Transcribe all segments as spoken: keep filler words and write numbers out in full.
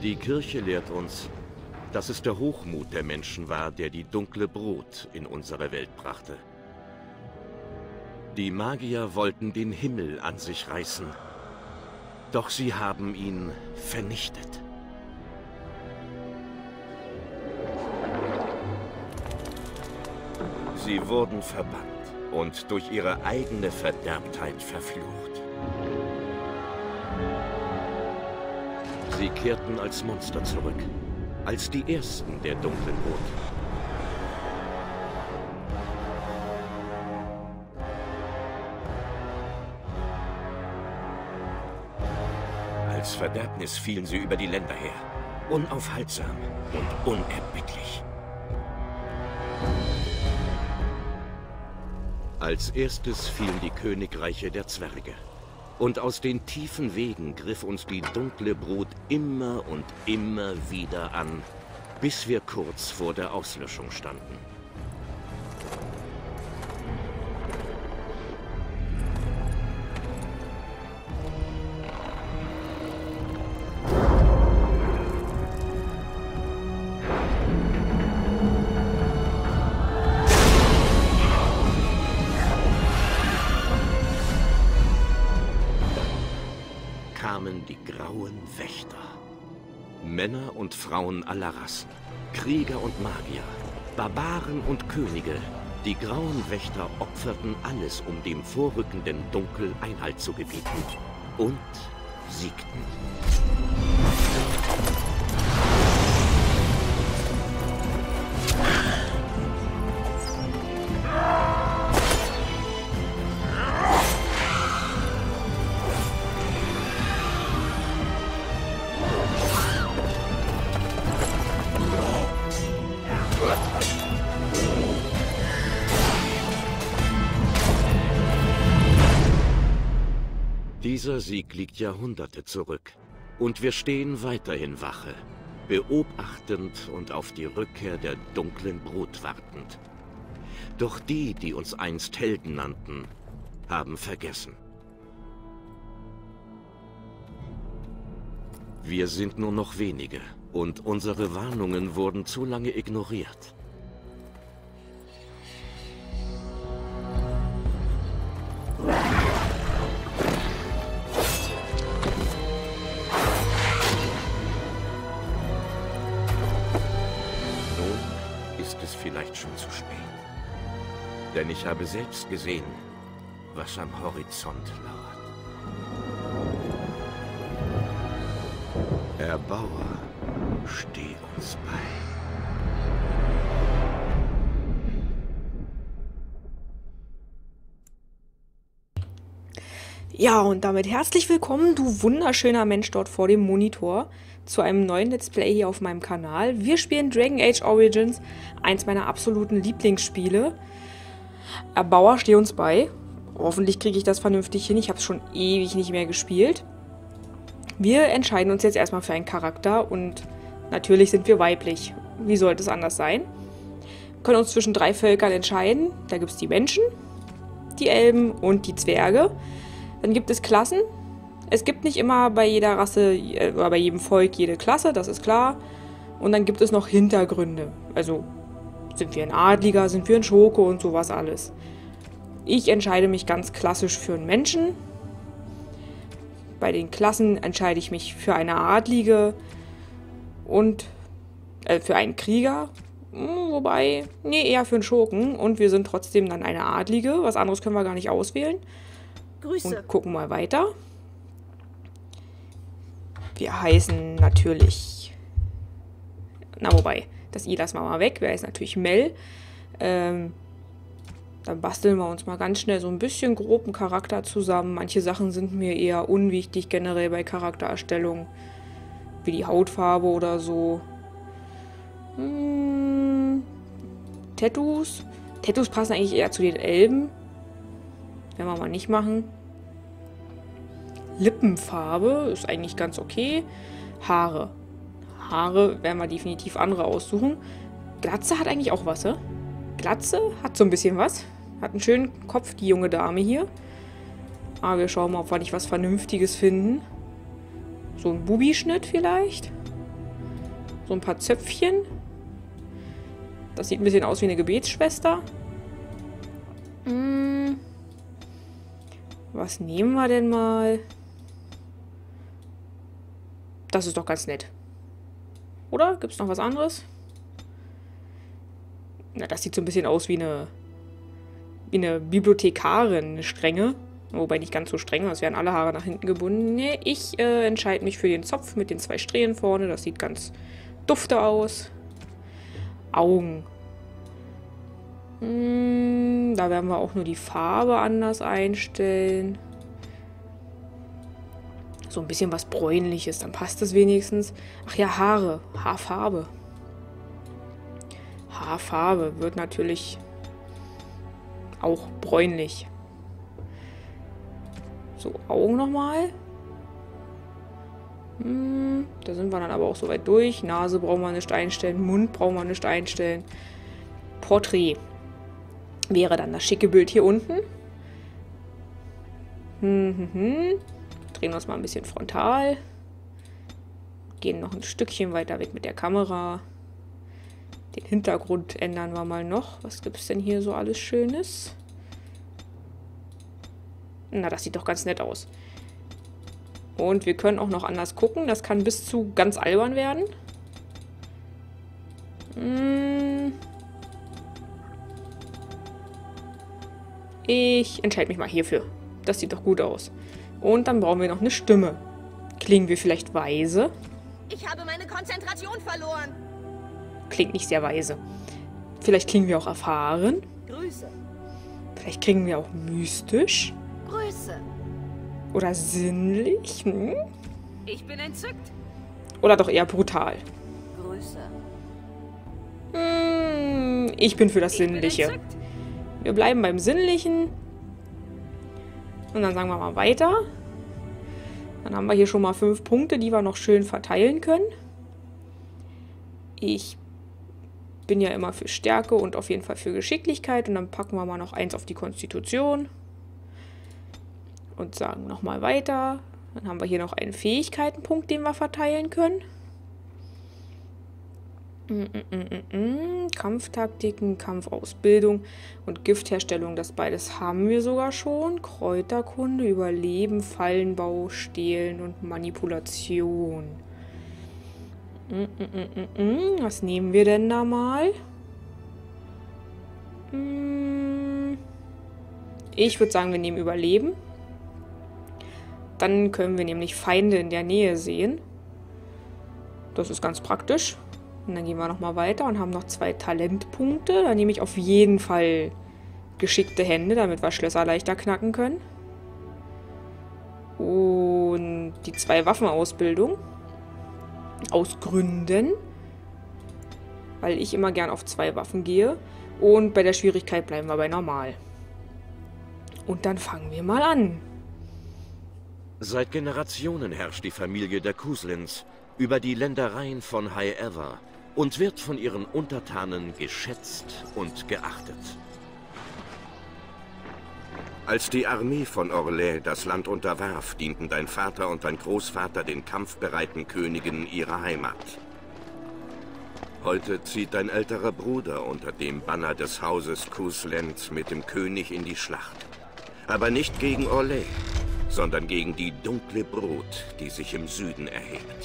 Die Kirche lehrt uns, dass es der Hochmut der Menschen war, der die dunkle Brut in unsere Welt brachte. Die Magier wollten den Himmel an sich reißen, doch sie haben ihn vernichtet. Sie wurden verbannt und durch ihre eigene Verderbtheit verflucht. Sie kehrten als Monster zurück, als die Ersten der dunklen Brut. Als Verderbnis fielen sie über die Länder her, unaufhaltsam und unerbittlich. Als erstes fielen die Königreiche der Zwerge. Und aus den tiefen Wegen griff uns die dunkle Brut immer und immer wieder an, bis wir kurz vor der Auslöschung standen. Kamen die grauen Wächter. Männer und Frauen aller Rassen, Krieger und Magier, Barbaren und Könige. Die grauen Wächter opferten alles, um dem vorrückenden Dunkel Einhalt zu gebieten. Und siegten. Dieser Sieg liegt Jahrhunderte zurück. Und wir stehen weiterhin Wache, beobachtend und auf die Rückkehr der dunklen Brut wartend. Doch die, die uns einst Helden nannten, haben vergessen. Wir sind nur noch wenige und unsere Warnungen wurden zu lange ignoriert. Vielleicht schon zu spät. Denn ich habe selbst gesehen, was am Horizont lauert. Erbauer, steh uns bei. Ja, und damit herzlich willkommen, du wunderschöner Mensch dort vor dem Monitor, zu einem neuen Let's Play hier auf meinem Kanal. Wir spielen Dragon Age Origins, eins meiner absoluten Lieblingsspiele. Erbauer, steh uns bei. Hoffentlich kriege ich das vernünftig hin, ich habe es schon ewig nicht mehr gespielt. Wir entscheiden uns jetzt erstmal für einen Charakter und natürlich sind wir weiblich. Wie sollte es anders sein? Wir können uns zwischen drei Völkern entscheiden. Da gibt es die Menschen, die Elben und die Zwerge. Dann gibt es Klassen. Es gibt nicht immer bei jeder Rasse oder bei jedem Volk jede Klasse, das ist klar. Und dann gibt es noch Hintergründe. Also sind wir ein Adliger, sind wir ein Schurke und sowas alles. Ich entscheide mich ganz klassisch für einen Menschen. Bei den Klassen entscheide ich mich für eine Adlige und äh, für einen Krieger. Wobei, nee, eher für einen Schurken. Und wir sind trotzdem dann eine Adlige. Was anderes können wir gar nicht auswählen. Grüße. Und gucken mal weiter. Wir heißen natürlich... Na, wobei, das I lassen wir mal weg. Wir heißen natürlich Mel. Ähm, dann basteln wir uns mal ganz schnell so ein bisschen groben Charakter zusammen. Manche Sachen sind mir eher unwichtig generell bei Charaktererstellung. Wie die Hautfarbe oder so. Hm, Tattoos. Tattoos passen eigentlich eher zu den Elben. Werden wir mal nicht machen. Lippenfarbe ist eigentlich ganz okay. Haare. Haare werden wir definitiv andere aussuchen. Glatze hat eigentlich auch was, ne? Glatze hat so ein bisschen was. Hat einen schönen Kopf, die junge Dame hier. Aber wir schauen mal, ob wir nicht was Vernünftiges finden. So ein Bubi-Schnitt vielleicht. So ein paar Zöpfchen. Das sieht ein bisschen aus wie eine Gebetsschwester. Hm. Was nehmen wir denn mal? Das ist doch ganz nett. Oder? Gibt es noch was anderes? Na, das sieht so ein bisschen aus wie eine, wie eine Bibliothekarin, eine strenge. Wobei nicht ganz so streng, das werden alle Haare nach hinten gebunden. Nee, ich äh, entscheide mich für den Zopf mit den zwei Strähnen vorne. Das sieht ganz dufte aus. Augen. Hm, da werden wir auch nur die Farbe anders einstellen. So ein bisschen was Bräunliches, dann passt es wenigstens. Ach ja, Haare. Haarfarbe. Haarfarbe wird natürlich auch bräunlich. So, Augen nochmal. Hm, da sind wir dann aber auch so weit durch. Nase brauchen wir nicht einstellen. Mund brauchen wir nicht einstellen. Porträt wäre dann das schicke Bild hier unten. Hm, hm, hm. Drehen wir uns mal ein bisschen frontal. Gehen noch ein Stückchen weiter weg mit der Kamera. Den Hintergrund ändern wir mal noch. Was gibt es denn hier so alles Schönes? Na, das sieht doch ganz nett aus. Und wir können auch noch anders gucken. Das kann bis zu ganz albern werden. Hm. Ich entscheide mich mal hierfür. Das sieht doch gut aus. Und dann brauchen wir noch eine Stimme. Klingen wir vielleicht weise? Ich habe meine Konzentration verloren. Klingt nicht sehr weise. Vielleicht klingen wir auch erfahren. Grüße. Vielleicht klingen wir auch mystisch. Grüße. Oder sinnlich. Hm? Ich bin entzückt. Oder doch eher brutal. Grüße. Hm, ich bin für das Ich bin Sinnliche. entzückt. Wir bleiben beim Sinnlichen. Und dann sagen wir mal weiter. Dann haben wir hier schon mal fünf Punkte, die wir noch schön verteilen können. Ich bin ja immer für Stärke und auf jeden Fall für Geschicklichkeit. Und dann packen wir mal noch eins auf die Konstitution. Und sagen nochmal weiter. Dann haben wir hier noch einen Fähigkeitenpunkt, den wir verteilen können. Mm, mm, mm, mm. Kampftaktiken, Kampfausbildung und Giftherstellung, das beides haben wir sogar schon. Kräuterkunde, Überleben, Fallenbau, Stehlen und Manipulation. Mm, mm, mm, mm. Was nehmen wir denn da mal? Mm. Ich würde sagen, wir nehmen Überleben. Dann können wir nämlich Feinde in der Nähe sehen. Das ist ganz praktisch. Und dann gehen wir nochmal weiter und haben noch zwei Talentpunkte. Da nehme ich auf jeden Fall geschickte Hände, damit wir Schlösser leichter knacken können. Und die zwei Waffenausbildung. Aus Gründen. Weil ich immer gern auf zwei Waffen gehe. Und bei der Schwierigkeit bleiben wir bei normal. Und dann fangen wir mal an. Seit Generationen herrscht die Familie der Kuslins über die Ländereien von High Ever und wird von ihren Untertanen geschätzt und geachtet. Als die Armee von Orlais das Land unterwarf, dienten dein Vater und dein Großvater den kampfbereiten Königen ihrer Heimat. Heute zieht dein älterer Bruder unter dem Banner des Hauses Kusland mit dem König in die Schlacht. Aber nicht gegen Orlais, sondern gegen die dunkle Brut, die sich im Süden erhebt.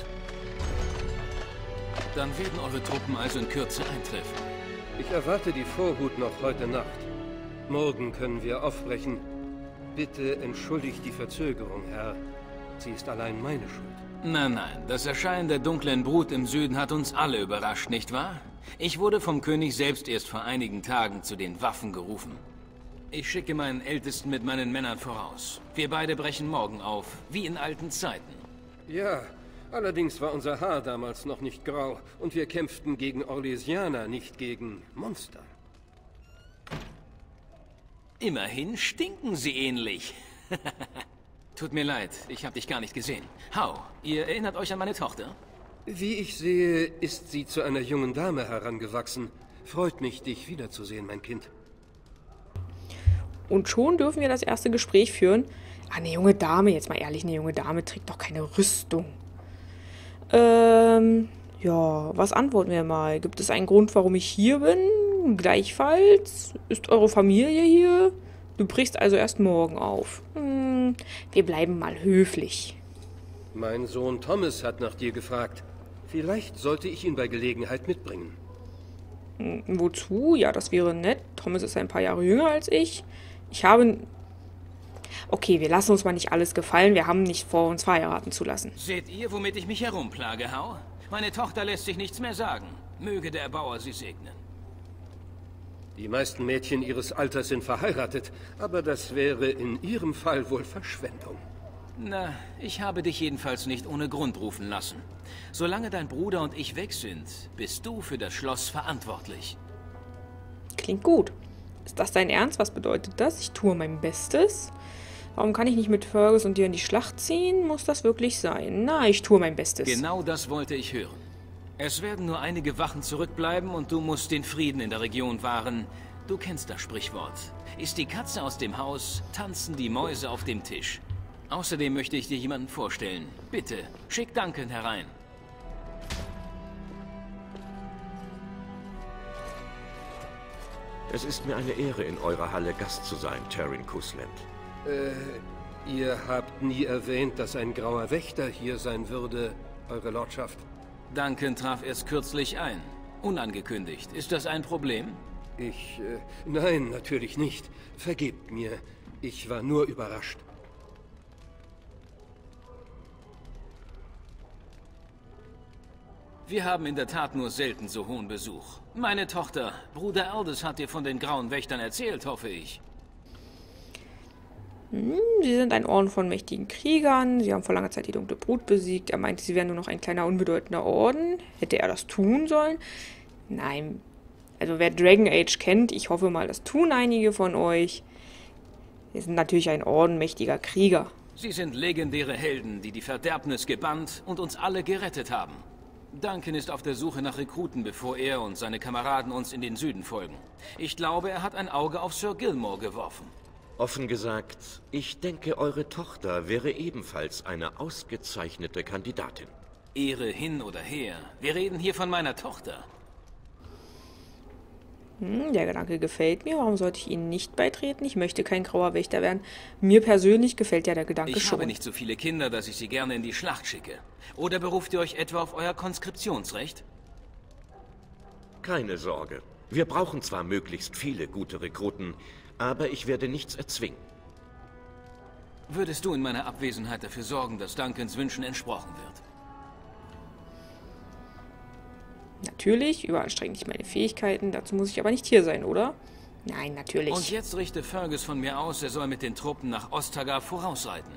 Dann werden eure Truppen also in Kürze eintreffen. Ich erwarte die Vorhut noch heute Nacht. Morgen können wir aufbrechen. Bitte entschuldigt die Verzögerung, Herr. Sie ist allein meine Schuld. Nein, nein, das Erscheinen der dunklen Brut im Süden hat uns alle überrascht, nicht wahr? Ich wurde vom König selbst erst vor einigen Tagen zu den Waffen gerufen. Ich schicke meinen Ältesten mit meinen Männern voraus. Wir beide brechen morgen auf, wie in alten Zeiten. Ja, allerdings war unser Haar damals noch nicht grau und wir kämpften gegen Orlesianer, nicht gegen Monster. Immerhin stinken sie ähnlich. Tut mir leid, ich habe dich gar nicht gesehen. Hau, ihr erinnert euch an meine Tochter? Wie ich sehe, ist sie zu einer jungen Dame herangewachsen. Freut mich, dich wiederzusehen, mein Kind. Und schon dürfen wir das erste Gespräch führen. Ah, eine junge Dame, jetzt mal ehrlich, eine junge Dame trägt doch keine Rüstung. Ähm, Ja, was antworten wir mal? Gibt es einen Grund, warum ich hier bin? Gleichfalls? Ist eure Familie hier? Du brichst also erst morgen auf. Hm, wir bleiben mal höflich. Mein Sohn Thomas hat nach dir gefragt. Vielleicht sollte ich ihn bei Gelegenheit mitbringen. Hm, wozu? Ja, das wäre nett. Thomas ist ein paar Jahre jünger als ich. Ich habe... Okay, wir lassen uns mal nicht alles gefallen. Wir haben nicht vor, uns verheiraten zu lassen. Seht ihr, womit ich mich herumplage, Hau? Meine Tochter lässt sich nichts mehr sagen. Möge der Erbauer sie segnen. Die meisten Mädchen ihres Alters sind verheiratet, aber das wäre in ihrem Fall wohl Verschwendung. Na, ich habe dich jedenfalls nicht ohne Grund rufen lassen. Solange dein Bruder und ich weg sind, bist du für das Schloss verantwortlich. Klingt gut. Ist das dein Ernst? Was bedeutet das? Ich tue mein Bestes. Warum kann ich nicht mit Fergus und dir in die Schlacht ziehen? Muss das wirklich sein? Na, ich tue mein Bestes. Genau das wollte ich hören. Es werden nur einige Wachen zurückbleiben und du musst den Frieden in der Region wahren. Du kennst das Sprichwort. Ist die Katze aus dem Haus, tanzen die Mäuse auf dem Tisch. Außerdem möchte ich dir jemanden vorstellen. Bitte, schick Duncan herein. Es ist mir eine Ehre, in eurer Halle Gast zu sein, Tarin Kusland. Äh, ihr habt nie erwähnt, dass ein grauer Wächter hier sein würde, Eure Lordschaft. Duncan traf erst kürzlich ein. Unangekündigt. Ist das ein Problem? Ich, äh, nein, natürlich nicht. Vergebt mir. Ich war nur überrascht. Wir haben in der Tat nur selten so hohen Besuch. Meine Tochter, Bruder Aldous hat dir von den Grauen Wächtern erzählt, hoffe ich. Hm, sie sind ein Orden von mächtigen Kriegern. Sie haben vor langer Zeit die Dunkle Brut besiegt. Er meinte, sie wären nur noch ein kleiner, unbedeutender Orden. Hätte er das tun sollen? Nein. Also wer Dragon Age kennt, ich hoffe mal, das tun einige von euch. Sie sind natürlich ein Orden mächtiger Krieger. Sie sind legendäre Helden, die die Verderbnis gebannt und uns alle gerettet haben. Duncan ist auf der Suche nach Rekruten, bevor er und seine Kameraden uns in den Süden folgen. Ich glaube, er hat ein Auge auf Sir Gilmore geworfen. Offen gesagt, ich denke, eure Tochter wäre ebenfalls eine ausgezeichnete Kandidatin. Ehre hin oder her. Wir reden hier von meiner Tochter. Hm, der Gedanke gefällt mir. Warum sollte ich Ihnen nicht beitreten? Ich möchte kein grauer Wächter werden. Mir persönlich gefällt ja der Gedanke ich schon. Ich habe nicht so viele Kinder, dass ich sie gerne in die Schlacht schicke. Oder beruft ihr euch etwa auf euer Konskriptionsrecht? Keine Sorge. Wir brauchen zwar möglichst viele gute Rekruten, aber ich werde nichts erzwingen. Würdest du in meiner Abwesenheit dafür sorgen, dass Duncans Wünschen entsprochen wird? Natürlich, überanstrenge ich meine Fähigkeiten. Dazu muss ich aber nicht hier sein, oder? Nein, natürlich. Und jetzt richte Fergus von mir aus, er soll mit den Truppen nach Ostagar vorausreiten.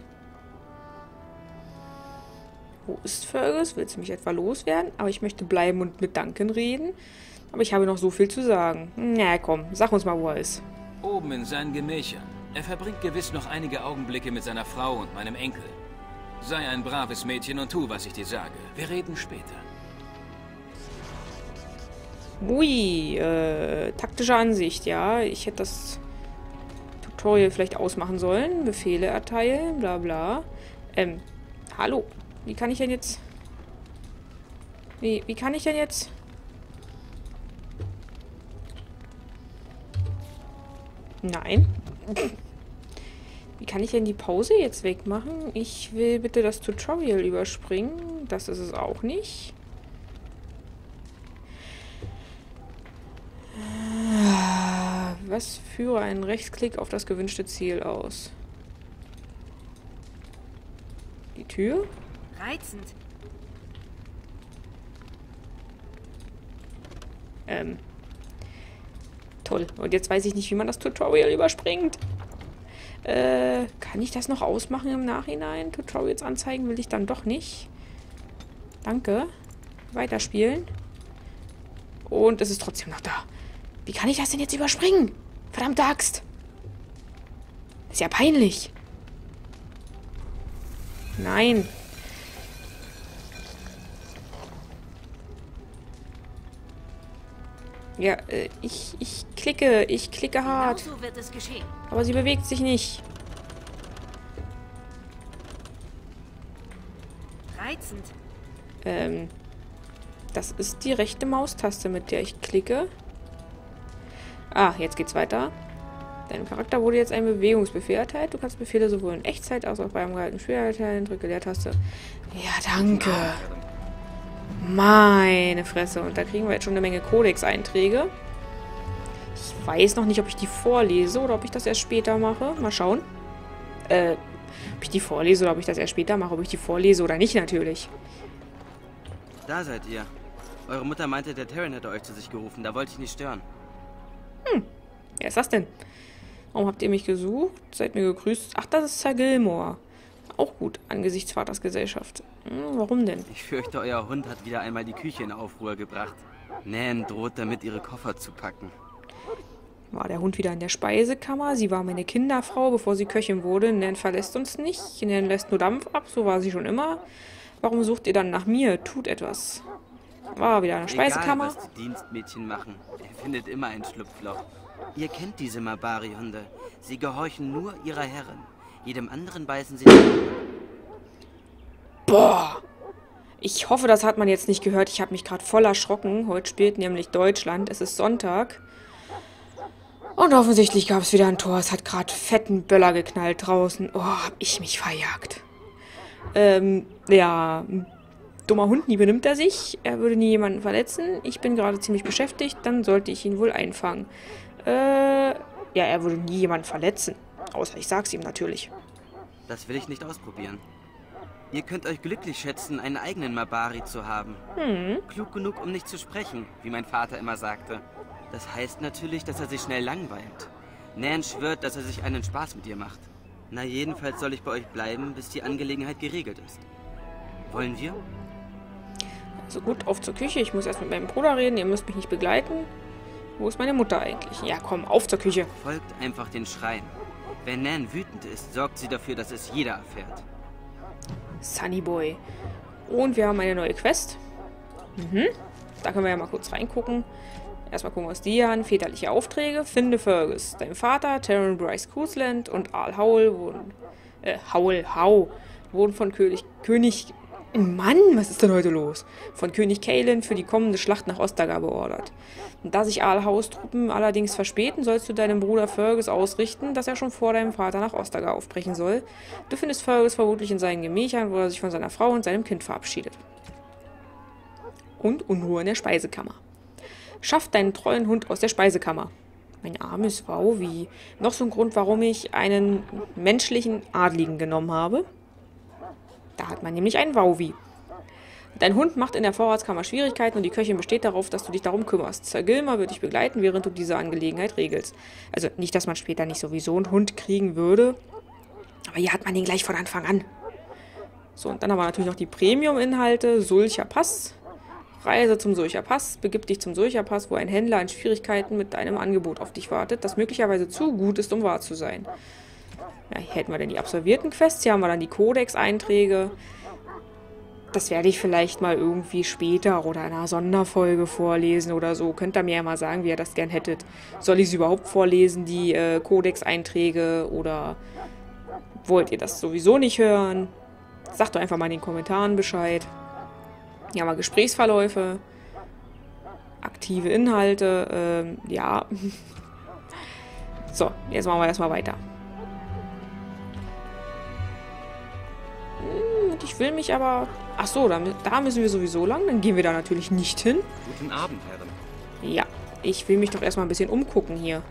Wo ist Fergus? Willst du mich etwa loswerden? Aber ich möchte bleiben und mit Duncan reden. Aber ich habe noch so viel zu sagen. Na komm, sag uns mal, wo er ist. Oben in seinen Gemächern. Er verbringt gewiss noch einige Augenblicke mit seiner Frau und meinem Enkel. Sei ein braves Mädchen und tu, was ich dir sage. Wir reden später. Ui, äh, taktische Ansicht, ja. Ich hätte das Tutorial vielleicht ausmachen sollen. Befehle erteilen, bla bla. Ähm, hallo. Wie kann ich denn jetzt... Wie, wie kann ich denn jetzt... Nein. Wie kann ich denn die Pause jetzt wegmachen? Ich will bitte das Tutorial überspringen. Das ist es auch nicht. Was führe einen Rechtsklick auf das gewünschte Ziel aus? Die Tür? Reizend. Ähm. Toll. Und jetzt weiß ich nicht, wie man das Tutorial überspringt. Äh, kann ich das noch ausmachen im Nachhinein? Tutorials anzeigen will ich dann doch nicht. Danke. Weiterspielen. Und es ist trotzdem noch da. Wie kann ich das denn jetzt überspringen? Verdammte Axt. Ist ja peinlich. Nein. Ja, äh, ich, ich klicke, ich klicke hart. Genauso wird es geschehen. Aber sie bewegt sich nicht. Reizend. Ähm, Das ist die rechte Maustaste, mit der ich klicke. Ah, jetzt geht's weiter. Deinem Charakter wurde jetzt ein Bewegungsbefehl erteilt. Du kannst Befehle sowohl in Echtzeit als auch beim gehaltenen Spiel erteilen. Drücke Leertaste. Ja, danke. Meine Fresse. Und da kriegen wir jetzt schon eine Menge Codex-Einträge. Ich weiß noch nicht, ob ich die vorlese oder ob ich das erst später mache. Mal schauen. Äh, ob ich die vorlese oder ob ich das erst später mache. Ob ich die vorlese oder nicht, natürlich. Da seid ihr. Eure Mutter meinte, der Terran hätte euch zu sich gerufen. Da wollte ich nicht stören. Hm. Wer ist das denn? Warum habt ihr mich gesucht? Seid mir gegrüßt. Ach, das ist Sir Gilmore. Auch gut, angesichts Vaters Gesellschaft. Hm, warum denn? Ich fürchte, euer Hund hat wieder einmal die Küche in Aufruhr gebracht. Nan droht damit, ihre Koffer zu packen. War der Hund wieder in der Speisekammer? Sie war meine Kinderfrau, bevor sie Köchin wurde. Nan verlässt uns nicht. Nan lässt nur Dampf ab, so war sie schon immer. Warum sucht ihr dann nach mir? Tut etwas. War wieder in der Speisekammer. Egal, was die Dienstmädchen machen. Er findet immer ein Schlupfloch. Ihr kennt diese Mabari-Hunde. Sie gehorchen nur ihrer Herrin. Jedem anderen beißen sie... Boah! Ich hoffe, das hat man jetzt nicht gehört. Ich habe mich gerade voll erschrocken. Heute spielt nämlich Deutschland. Es ist Sonntag. Und offensichtlich gab es wieder ein Tor. Es hat gerade fetten Böller geknallt draußen. Oh, hab ich mich verjagt. Ähm, ja... Dummer Hund, nie benimmt er sich. Er würde nie jemanden verletzen. Ich bin gerade ziemlich beschäftigt. Dann sollte ich ihn wohl einfangen. Äh, ja, er würde nie jemanden verletzen. Außer ich sag's ihm natürlich. Das will ich nicht ausprobieren. Ihr könnt euch glücklich schätzen, einen eigenen Mabari zu haben. Hm. Klug genug, um nicht zu sprechen, wie mein Vater immer sagte. Das heißt natürlich, dass er sich schnell langweilt. Nan schwört, dass er sich einen Spaß mit ihr macht. Na, jedenfalls soll ich bei euch bleiben, bis die Angelegenheit geregelt ist. Wollen wir? Also gut, auf zur Küche. Ich muss erst mit meinem Bruder reden. Ihr müsst mich nicht begleiten. Wo ist meine Mutter eigentlich? Ja, komm, auf zur Küche. Folgt einfach den Schreien. Wenn Nan wütend ist, sorgt sie dafür, dass es jeder erfährt. Sunny Boy. Und wir haben eine neue Quest. Mhm. Da können wir ja mal kurz reingucken. Erstmal gucken wir uns die hier an. Väterliche Aufträge. Finde Fergus. Dein Vater, Terran Bryce Cousland und Al Howell wurden... Äh, Howell, How. Wurden von König... König... Mann, was ist denn heute los? Von König Kaelin für die kommende Schlacht nach Ostagar beordert. Und da sich Al Howells Truppen allerdings verspäten, sollst du deinem Bruder Fergus ausrichten, dass er schon vor deinem Vater nach Ostagar aufbrechen soll. Du findest Fergus vermutlich in seinen Gemächern, wo er sich von seiner Frau und seinem Kind verabschiedet. Und Unruhe in der Speisekammer. Schaff deinen treuen Hund aus der Speisekammer. Mein armes Wauwi. Noch so ein Grund, warum ich einen menschlichen Adligen genommen habe. Da hat man nämlich einen Wauwi. Dein Hund macht in der Vorratskammer Schwierigkeiten und die Köchin besteht darauf, dass du dich darum kümmerst. Sir Gilmore wird dich begleiten, während du diese Angelegenheit regelst. Also nicht, dass man später nicht sowieso einen Hund kriegen würde. Aber hier hat man den gleich von Anfang an. So, und dann haben wir natürlich noch die Premium-Inhalte. Sulcher Pass. Reise zum Sulcher Pass. Begib dich zum Sulcher Pass, wo ein Händler in Schwierigkeiten mit deinem Angebot auf dich wartet, das möglicherweise zu gut ist, um wahr zu sein. Ja, hier hätten wir dann die absolvierten Quests. Hier haben wir dann die Codex-Einträge. Das werde ich vielleicht mal irgendwie später oder in einer Sonderfolge vorlesen oder so. Könnt ihr mir ja mal sagen, wie ihr das gern hättet. Soll ich sie überhaupt vorlesen, die äh, Codex-Einträge? Oder wollt ihr das sowieso nicht hören? Sagt doch einfach mal in den Kommentaren Bescheid. Hier haben wir Gesprächsverläufe. Aktive Inhalte. Ähm, ja. So, jetzt machen wir erstmal weiter. Ich will mich aber... Ach so, da, da müssen wir sowieso lang. Dann gehen wir da natürlich nicht hin. Guten Abend, Herren. Ja, ich will mich doch erstmal ein bisschen umgucken hier.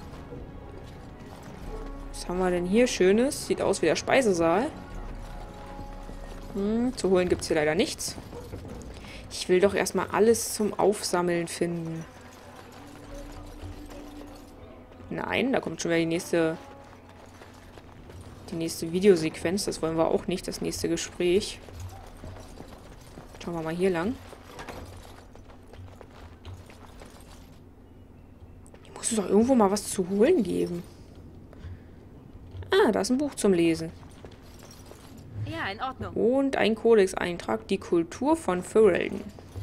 Was haben wir denn hier Schönes? Sieht aus wie der Speisesaal. Hm, zu holen gibt es hier leider nichts. Ich will doch erstmal alles zum Aufsammeln finden. Nein, da kommt schon wieder die nächste... Die nächste Videosequenz, das wollen wir auch nicht, das nächste Gespräch. Schauen wir mal hier lang. Hier muss es doch irgendwo mal was zu holen geben. Ah, da ist ein Buch zum Lesen. Ja, in Ordnung. Und ein Codex-Eintrag, die Kultur von Ferelden.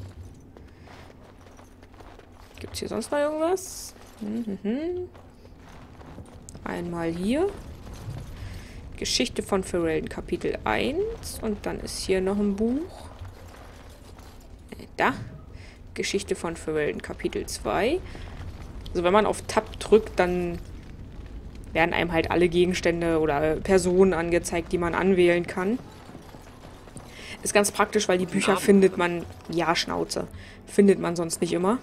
Gibt es hier sonst noch irgendwas? Mhm. Einmal hier. Geschichte von Ferelden, Kapitel eins. Und dann ist hier noch ein Buch. Äh, da. Geschichte von Ferelden Kapitel zwei. Also wenn man auf Tab drückt, dann werden einem halt alle Gegenstände oder Personen angezeigt, die man anwählen kann. Ist ganz praktisch, weil die Bücher findet man... Ja, Schnauze. Findet man sonst nicht immer.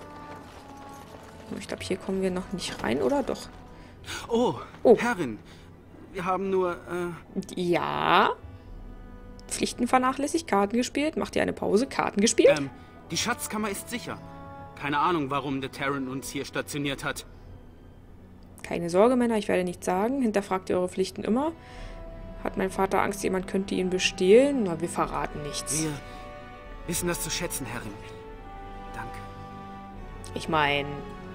Ich glaube, hier kommen wir noch nicht rein, oder doch? Oh, Oh. Herrin. Wir haben nur, äh... Ja. Pflichten vernachlässigt, Karten gespielt. Macht ihr eine Pause? Karten gespielt? Ähm, die Schatzkammer ist sicher. Keine Ahnung, warum der Terran uns hier stationiert hat. Keine Sorge, Männer, ich werde nichts sagen. Hinterfragt ihr eure Pflichten immer. Hat mein Vater Angst, jemand könnte ihn bestehlen? Na, wir verraten nichts. Wir wissen das zu schätzen, Herrin. Danke. Ich meine...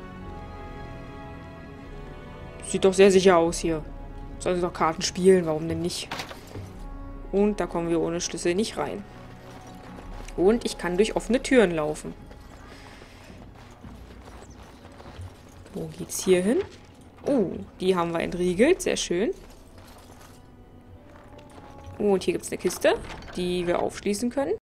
Sieht doch sehr sicher aus hier. Sollen sie doch Karten spielen, warum denn nicht? Und da kommen wir ohne Schlüssel nicht rein. Und ich kann durch offene Türen laufen. Wo geht's hier hin? Oh, die haben wir entriegelt. Sehr schön. Und hier gibt es eine Kiste, die wir aufschließen können.